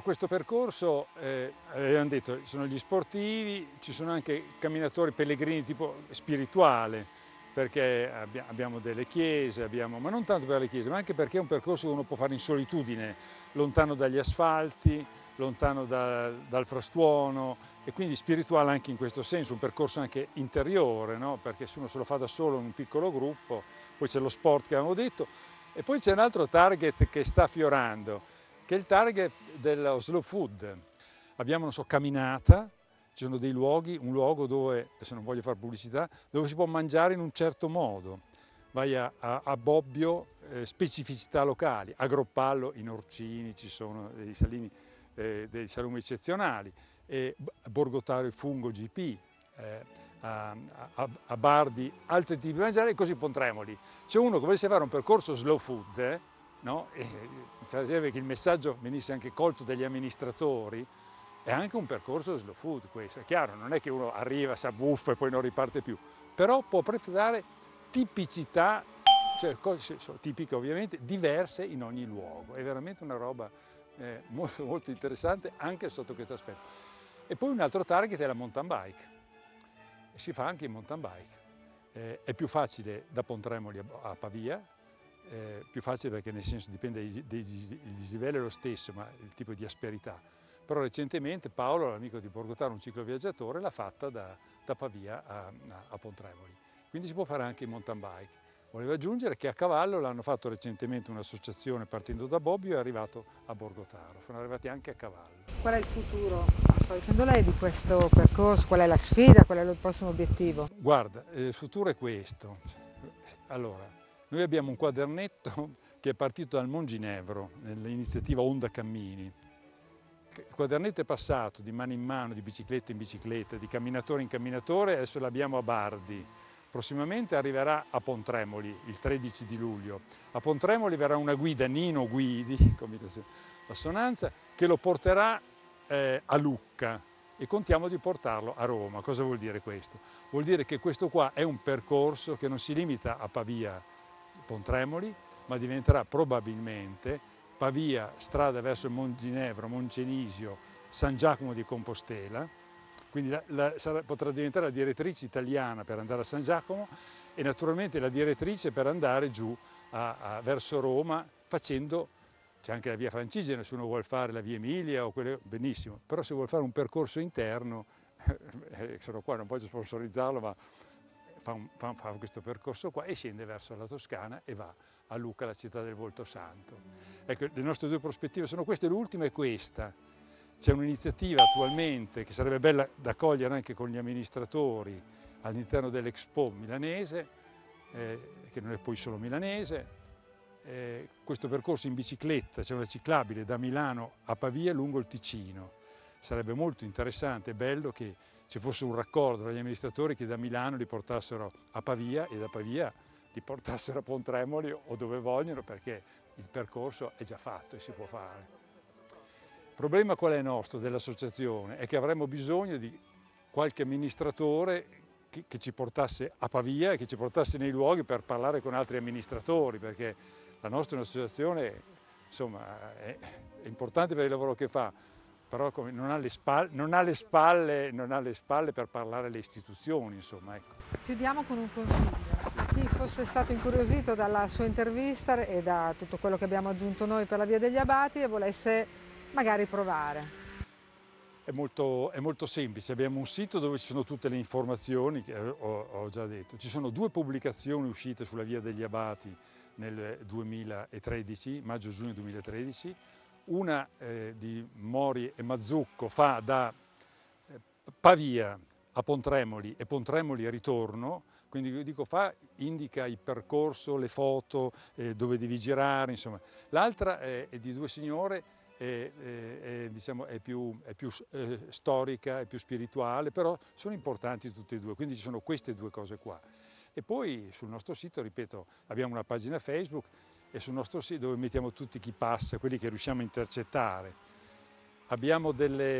questo percorso, abbiamo detto, ci sono gli sportivi, ci sono anche camminatori pellegrini tipo spirituale, perché abbiamo delle chiese, ma non tanto per le chiese, ma anche perché è un percorso che uno può fare in solitudine, lontano dagli asfalti, lontano dal frastuono, e quindi spirituale anche in questo senso, un percorso anche interiore, no? Perché se uno se lo fa da solo in un piccolo gruppo, poi c'è lo sport che avevamo detto, e poi c'è un altro target che sta fiorando, che è il target dello slow food. Abbiamo, non so, camminata, ci sono dei luoghi, un luogo dove, adesso non voglio fare pubblicità, dove si può mangiare in un certo modo. Vai a Bobbio, specificità locali, a Groppallo, in Orcini ci sono dei salumi eccezionali, a Borgotaro il Fungo GP, a Bardi altri tipi di mangiare, e così Pontremoli. C'è uno che volesse fare un percorso slow food, no? E che il messaggio venisse anche colto dagli amministratori. È anche un percorso slow food questo, è chiaro, non è che uno arriva, si abbuffa e poi non riparte più, però può preferire tipicità, cioè cose tipiche ovviamente, diverse in ogni luogo. È veramente una roba molto, molto interessante anche sotto questo aspetto. E poi un altro target è la mountain bike, si fa anche in mountain bike. È più facile da Pontremoli a Pavia, più facile perché nel senso dipende il dislivello è lo stesso, ma il tipo di asperità. Però recentemente Paolo, l'amico di Borgotaro, un cicloviaggiatore, l'ha fatta da Pavia a Pontremoli. Quindi si può fare anche in mountain bike. Volevo aggiungere che a cavallo l'hanno fatto recentemente un'associazione partendo da Bobbio e è arrivato a Borgotaro. Sono arrivati anche a cavallo. Qual è il futuro, sta dicendo lei, di questo percorso? Qual è la sfida? Qual è il prossimo obiettivo? Guarda, il futuro è questo. Allora, noi abbiamo un quadernetto che è partito dal Monginevro, nell'iniziativa Onda Cammini. Il quadernetto è passato di mano in mano, di bicicletta in bicicletta, di camminatore in camminatore, adesso l'abbiamo a Bardi. Prossimamente arriverà a Pontremoli il 13 di luglio. A Pontremoli verrà una guida, Nino Guidi, combinazione assonanza, che lo porterà a Lucca, e contiamo di portarlo a Roma. Cosa vuol dire questo? Vuol dire che questo qua è un percorso che non si limita a Pavia Pontremoli, ma diventerà probabilmente Pavia, strada verso il Monginevro, Moncenisio, San Giacomo di Compostela, quindi potrà diventare la direttrice italiana per andare a San Giacomo e naturalmente la direttrice per andare giù verso Roma, facendo, c'è anche la via Francigena se uno vuole fare la via Emilia o quelle, benissimo, però se vuole fare un percorso interno, sono qua, non voglio sponsorizzarlo, ma fa questo percorso qua e scende verso la Toscana e va a Lucca, la città del Volto Santo. Ecco, le nostre due prospettive sono queste, l'ultima è questa. C'è un'iniziativa attualmente che sarebbe bella da cogliere anche con gli amministratori all'interno dell'Expo milanese, che non è poi solo milanese. Questo percorso in bicicletta, c'è una ciclabile da Milano a Pavia lungo il Ticino. Sarebbe molto interessante e bello che ci fosse un raccordo tra gli amministratori che da Milano li portassero a Pavia e da Pavia li portassero a Pontremoli o dove vogliono, perché il percorso è già fatto e si può fare. Il problema qual è nostro dell'associazione? È che avremmo bisogno di qualche amministratore che ci portasse a Pavia e che ci portasse nei luoghi per parlare con altri amministratori, perché la nostra è un'associazione, insomma, è importante per il lavoro che fa, però non ha le spalle per parlare alle istituzioni, insomma. Ecco. Chiudiamo con un consiglio. Chi fosse stato incuriosito dalla sua intervista e da tutto quello che abbiamo aggiunto noi per la Via degli Abati e volesse magari provare. È molto semplice, abbiamo un sito dove ci sono tutte le informazioni che ho già detto. Ci sono 2 pubblicazioni uscite sulla Via degli Abati nel 2013, maggio-giugno 2013, una di Mori e Mazzucco fa da Pavia a Pontremoli e Pontremoli a ritorno, quindi io dico indica il percorso, le foto, dove devi girare, insomma. L'altra è di 2 signore, diciamo, è più storica, è più spirituale, però sono importanti tutte e 2, quindi ci sono queste 2 cose qua. E poi sul nostro sito, ripeto, abbiamo una pagina Facebook e sul nostro sito dove mettiamo tutti chi passa, quelli che riusciamo a intercettare. Abbiamo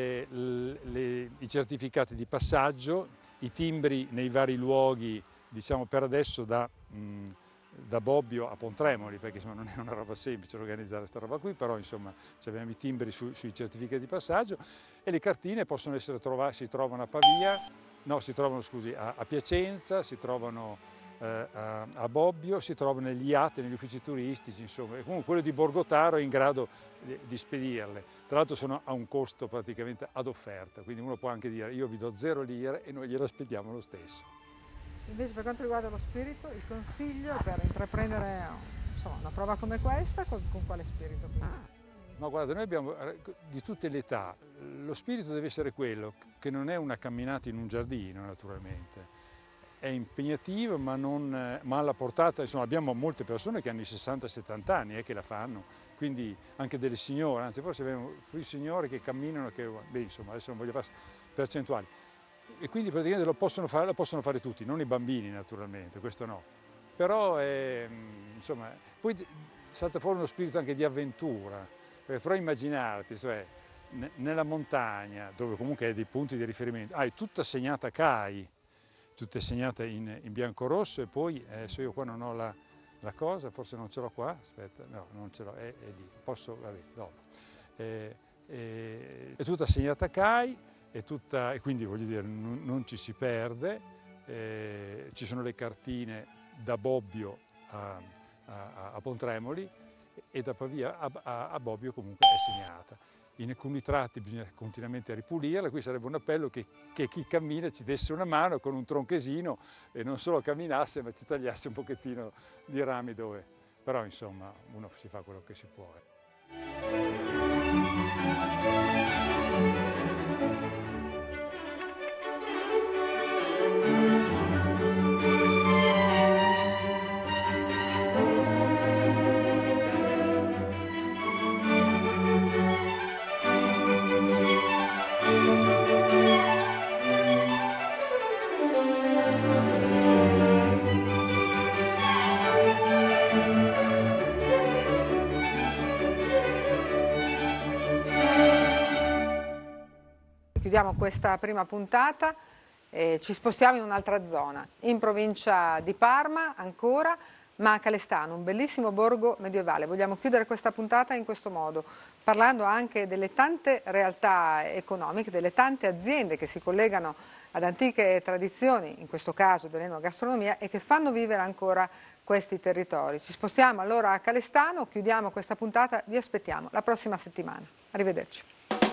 i certificati di passaggio, i timbri nei vari luoghi, diciamo per adesso da Bobbio a Pontremoli, perché insomma non è una roba semplice organizzare questa roba qui, però insomma abbiamo i timbri sui certificati di passaggio, e le cartine possono essere si trovano a Pavia, no, si trovano, scusi, a Piacenza, si trovano a Bobbio, si trovano negli IAT, negli uffici turistici, insomma, e comunque quello di Borgotaro è in grado di spedirle. Tra l'altro sono a un costo praticamente ad offerta, quindi uno può anche dire io vi do 0 lire e noi gliela spediamo lo stesso. Invece per quanto riguarda lo spirito, il consiglio per intraprendere insomma, una prova come questa, con quale spirito? Ma guarda, noi abbiamo di tutte le età, lo spirito deve essere quello, che non è una camminata in un giardino naturalmente, è impegnativo ma alla portata, insomma abbiamo molte persone che hanno i 60-70 anni che la fanno, quindi anche delle signore, anzi forse abbiamo i signori che camminano, beh insomma adesso non voglio fare percentuali, e quindi praticamente lo possono fare tutti, non i bambini naturalmente, questo no, però insomma poi salta fuori uno spirito anche di avventura, però immaginarti, cioè nella montagna dove comunque hai dei punti di riferimento, hai tutta segnata a CAI, tutte segnate in bianco-rosso, e poi adesso io qua non ho la cosa, forse non ce l'ho qua, aspetta, no, non ce l'ho, è lì, posso, vabbè, dopo. È tutta segnata a CAI, e quindi voglio dire, non ci si perde, ci sono le cartine da Bobbio a Pontremoli, e da Pavia a Bobbio comunque è segnata. In alcuni tratti bisogna continuamente ripulirla, qui sarebbe un appello che chi cammina ci desse una mano con un tronchesino e non solo camminasse ma ci tagliasse un pochettino di rami dove, però insomma uno si fa quello che si può. Chiudiamo questa prima puntata e ci spostiamo in un'altra zona, in provincia di Parma ancora, ma a Calestano, un bellissimo borgo medievale. Vogliamo chiudere questa puntata in questo modo, parlando anche delle tante realtà economiche, delle tante aziende che si collegano ad antiche tradizioni, in questo caso dell'enogastronomia, e che fanno vivere ancora questi territori. Ci spostiamo allora a Calestano, chiudiamo questa puntata, vi aspettiamo la prossima settimana. Arrivederci.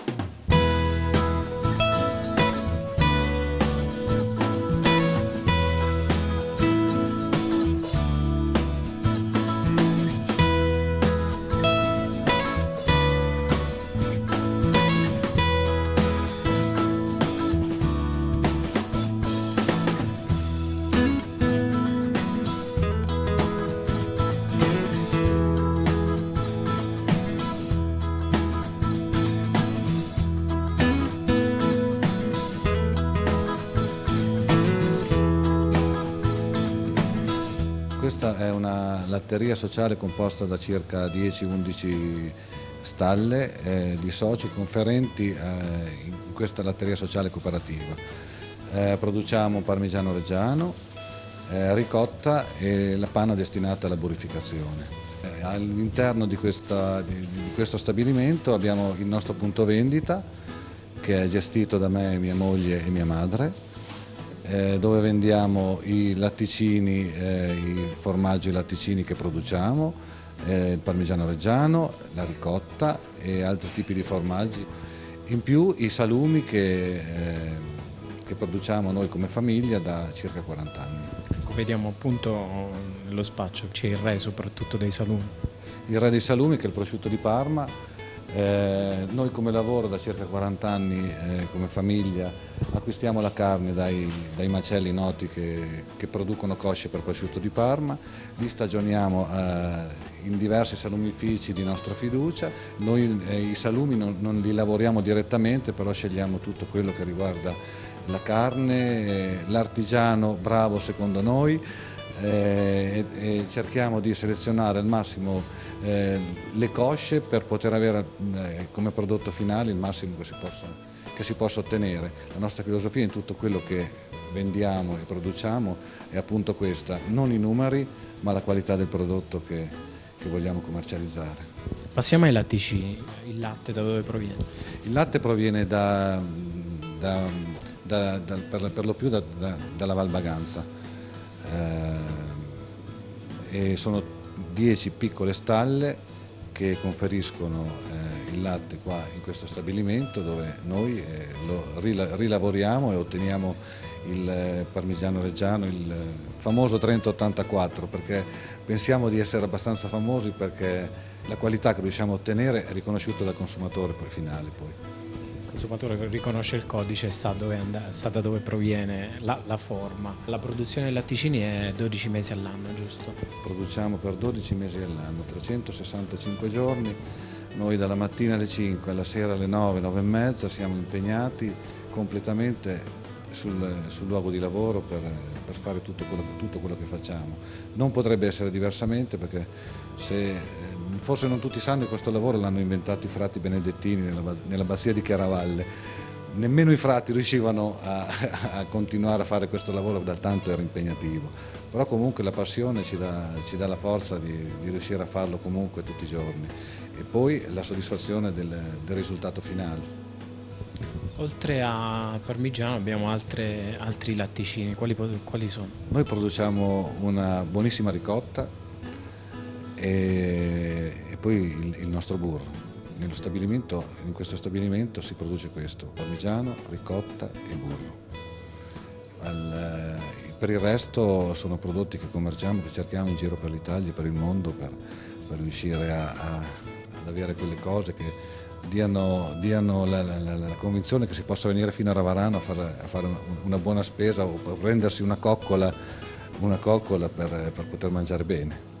Questa è una latteria sociale composta da circa 10-11 stalle di soci conferenti in questa latteria sociale cooperativa. Produciamo parmigiano reggiano, ricotta e la panna destinata alla burrificazione. All'interno di questo stabilimento abbiamo il nostro punto vendita, che è gestito da me, mia moglie e mia madre, dove vendiamo i latticini, i formaggi e i latticini che produciamo, il parmigiano reggiano, la ricotta e altri tipi di formaggi. In più i salumi che produciamo noi come famiglia da circa 40 anni. Vediamo appunto nello spaccio c'è il re soprattutto dei salumi. Il re dei salumi, che è il prosciutto di Parma. Noi come lavoro da circa 40 anni come famiglia acquistiamo la carne dai macelli noti che producono cosce per prosciutto di Parma, li stagioniamo in diversi salumifici di nostra fiducia. Noi i salumi non li lavoriamo direttamente, però scegliamo tutto quello che riguarda la carne, l'artigiano bravo secondo noi, e cerchiamo di selezionare al massimo le cosce per poter avere come prodotto finale il massimo che si possa ottenere. La nostra filosofia in tutto quello che vendiamo e produciamo è appunto questa: non i numeri, ma la qualità del prodotto che vogliamo commercializzare. Passiamo ai latticini. Il latte da dove proviene? Il latte proviene per lo più dalla Val Baganza, e sono 10 piccole stalle che conferiscono il latte qua in questo stabilimento, dove noi lo rilavoriamo e otteniamo il parmigiano reggiano, il famoso 3084, perché pensiamo di essere abbastanza famosi perché la qualità che riusciamo a ottenere è riconosciuta dal consumatore finale. Il consumatore riconosce il codice e sa da dove proviene la forma. La produzione dei latticini è 12 mesi all'anno, giusto? Produciamo per 12 mesi all'anno, 365 giorni. Noi dalla mattina alle 5 alla sera alle 9, 9 e mezza siamo impegnati completamente sul luogo di lavoro per fare tutto quello che facciamo. Non potrebbe essere diversamente, perché forse non tutti sanno che questo lavoro l'hanno inventato i frati benedettini nell'abbazia di Chiaravalle. Nemmeno i frati riuscivano a continuare a fare questo lavoro, dal tanto era impegnativo. Però comunque la passione ci dà la forza di riuscire a farlo comunque tutti i giorni, e poi la soddisfazione del risultato finale. Oltre a parmigiano abbiamo altri latticini, quali sono? Noi produciamo una buonissima ricotta e poi il nostro burro. In questo stabilimento si produce questo: parmigiano, ricotta e burro. Per il resto sono prodotti che commerciamo, che cerchiamo in giro per l'Italia e per il mondo per riuscire ad avere quelle cose che diano la convinzione che si possa venire fino a Ravarano a fare una buona spesa o prendersi una coccola per poter mangiare bene.